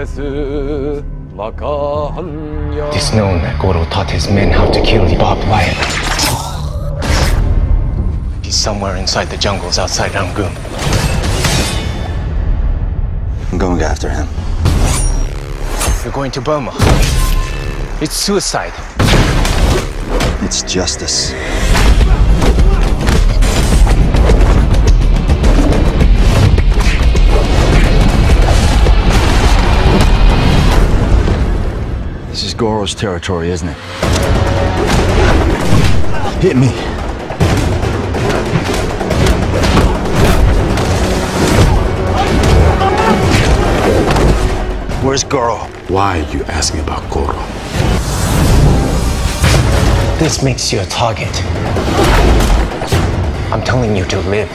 It's known that Goro taught his men how to kill the barbed wire. He's somewhere inside the jungles outside Rangoon. I'm going after him. You're going to Burma. It's suicide. It's justice. This is Goro's territory, isn't it? Hit me. Where's Goro? Why are you asking about Goro? This makes you a target. I'm telling you to live.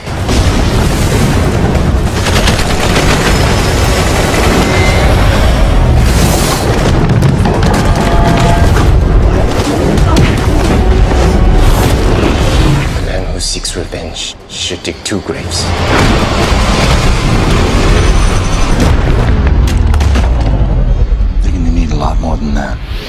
A man who seeks revenge should dig 2 graves. They're gonna need a lot more than that.